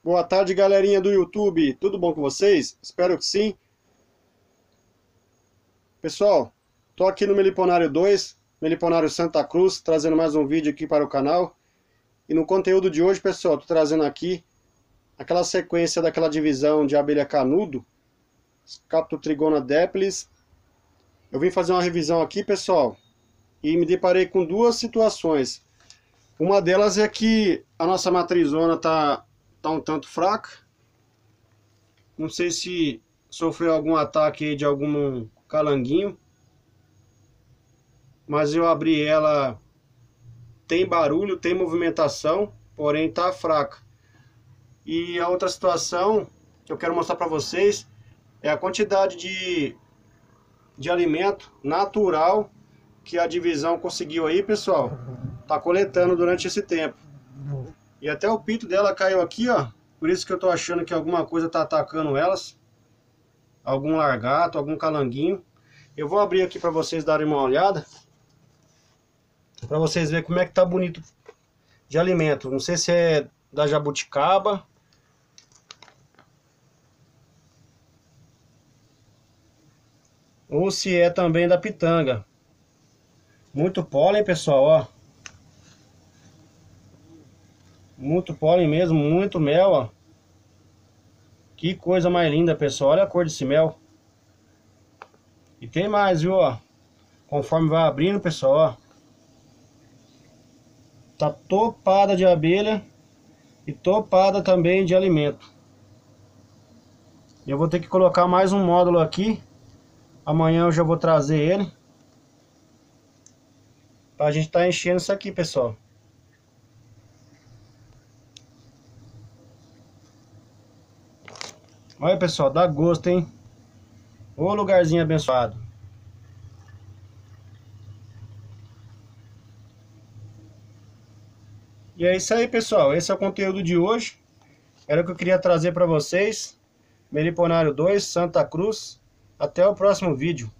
Boa tarde, galerinha do YouTube. Tudo bom com vocês? Espero que sim. Pessoal, tô aqui no Meliponário 2, Meliponário Santa Cruz, trazendo mais um vídeo aqui para o canal. E no conteúdo de hoje, pessoal, tô trazendo aqui aquela sequência daquela divisão de abelha canudo, Scaptotrigona depilis. Eu vim fazer uma revisão aqui, pessoal, e me deparei com duas situações. Uma delas é que a nossa matrizona tá um tanto fraca. Não sei se sofreu algum ataque de algum calanguinho, mas eu abri ela, tem barulho, tem movimentação, porém tá fraca. E a outra situação que eu quero mostrar para vocês é a quantidade de alimento natural que a divisão conseguiu aí, pessoal, tá coletando durante esse tempo. E até o pito dela caiu aqui, ó. Por isso que eu tô achando que alguma coisa tá atacando elas. Algum largato, algum calanguinho. Eu vou abrir aqui para vocês darem uma olhada, para vocês verem como é que tá bonito de alimento. Não sei se é da jabuticaba ou se é também da pitanga. Muito pólen, pessoal, ó. Muito pólen mesmo, muito mel, ó. Que coisa mais linda, pessoal. Olha a cor desse mel. E tem mais, viu, ó. Conforme vai abrindo, pessoal, ó. Tá topada de abelha e topada também de alimento. Eu vou ter que colocar mais um módulo aqui. Amanhã eu já vou trazer ele, pra gente tá enchendo isso aqui, pessoal. Olha, pessoal, dá gosto, hein? Ô lugarzinho abençoado. E é isso aí, pessoal. Esse é o conteúdo de hoje. Era o que eu queria trazer para vocês. Meliponário 2, Santa Cruz. Até o próximo vídeo.